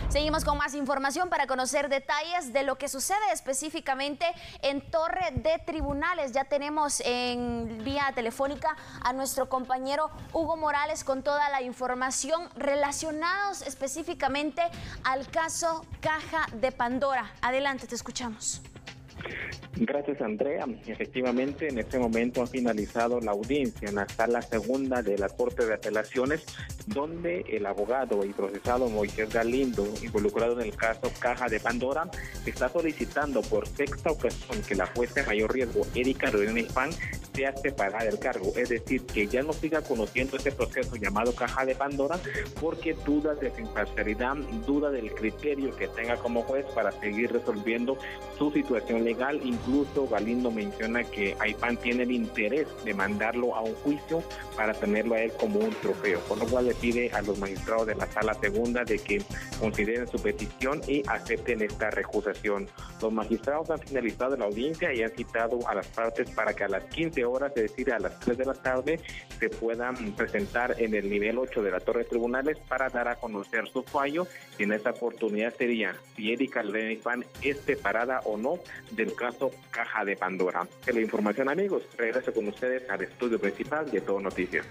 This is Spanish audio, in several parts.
Seguimos con más información para conocer detalles de lo que sucede específicamente en Torre de Tribunales. Ya tenemos en vía telefónica a nuestro compañero Hugo Morales con toda la información relacionados específicamente al caso Caja de Pandora. Adelante, te escuchamos. Gracias, Andrea. Efectivamente, en este momento ha finalizado la audiencia en la sala segunda de la Corte de Apelaciones, donde el abogado y procesado Moisés Galindo, involucrado en el caso Caja de Pandora, está solicitando por sexta ocasión que la jueza de mayor riesgo, Erika Lorena Ifán, sea separada del cargo, es decir, que ya no siga conociendo este proceso llamado Caja de Pandora, porque duda de su imparcialidad, duda del criterio que tenga como juez para seguir resolviendo su situación legal. Incluso Galindo menciona que Ifán tiene el interés de mandarlo a un juicio para tenerlo a él como un trofeo, por lo cual le pide a los magistrados de la sala segunda de que consideren su petición y acepten esta recusación. Los magistrados han finalizado la audiencia y han citado a las partes para que a las 15 horas, es decir, a las 3 de la tarde, se puedan presentar en el nivel 8 de la Torre de Tribunales para dar a conocer su fallo, y en esta oportunidad sería si Erika Lorena Ifán es separada o no del caso Caja de Pandora. Es la información, amigos. Regreso con ustedes al estudio principal de Todo Noticias.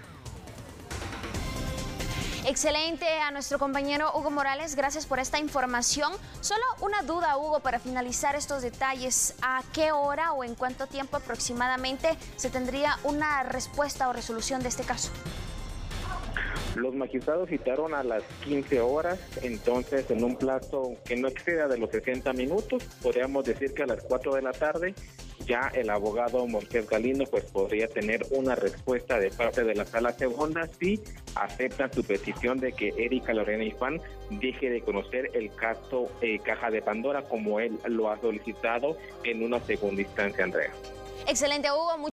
Excelente a nuestro compañero Hugo Morales, gracias por esta información. Solo una duda, Hugo, para finalizar estos detalles. ¿A qué hora o en cuánto tiempo aproximadamente se tendría una respuesta o resolución de este caso? Los magistrados citaron a las 15 horas, entonces en un plazo que no exceda de los 60 minutos, podríamos decir que a las 4 de la tarde, ya el abogado Moisés Galindo pues podría tener una respuesta de parte de la sala segunda si aceptan su petición de que Erika Lorena Ifán deje de conocer el caso Caja de Pandora, como él lo ha solicitado en una segunda instancia, Andrea. Excelente, Hugo.